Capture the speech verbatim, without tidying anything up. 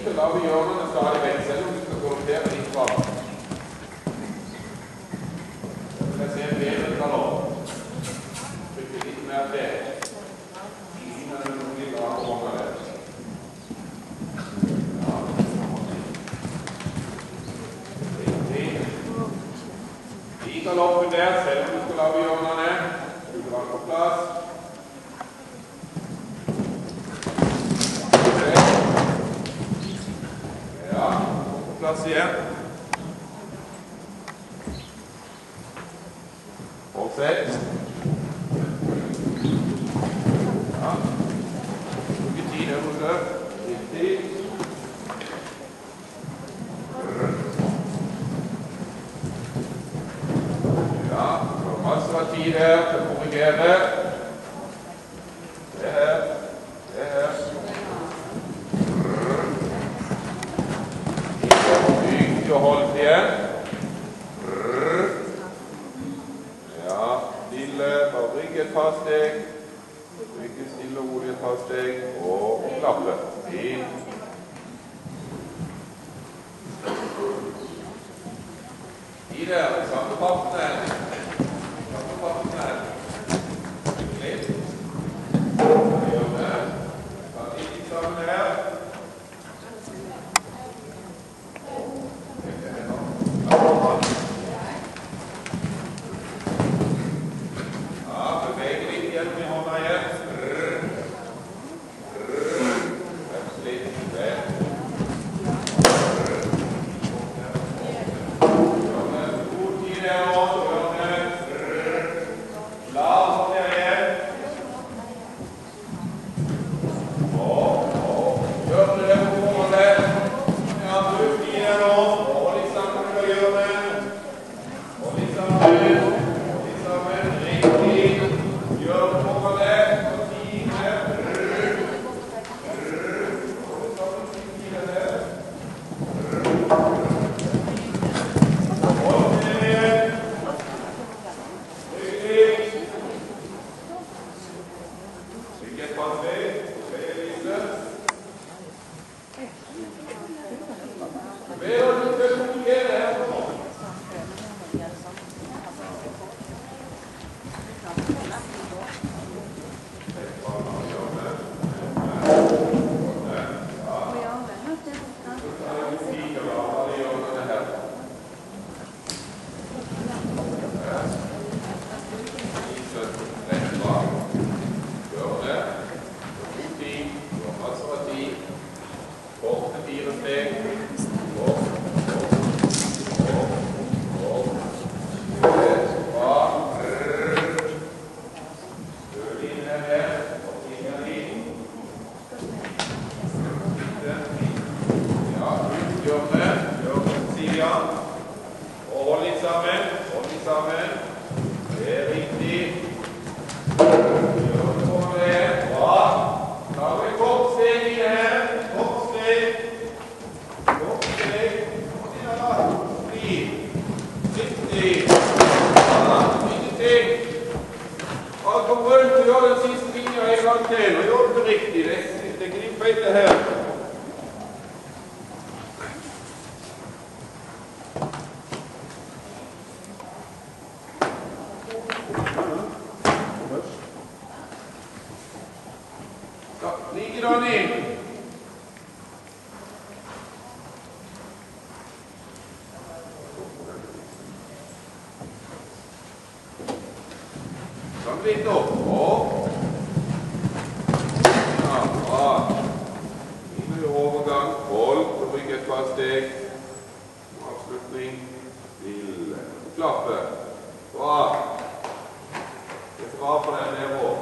til å lage hjørnene stadig vekk, selv om du skal korrigere litt fram. Så vil jeg se en bedre galop. Trykke litt mer til. Ingen er noen litt av hånda der. Ja. Riktig. I galoppen der, selv om du skal lage hjørnene. Du drar på plass. Plass igjen. Fortsett. Ja. Bruker tid der borte. Riktig. Ja, det var masse av tid her til å korrigere. Det her. Det her. Og hold igjen. Ja, stille, bare rygg et par steg. Rygg stille og rolig et par steg. Og, og klappe. Inn. I der, samme parten her. Samme parten her. Litt. Gjør det. Ta litt sammen her. Litt opp, og ja, bra. Inn i overgang, hold, og rygg et par steg. Avslutning, stille, klappe. Bra. Det er bra for deg ned over.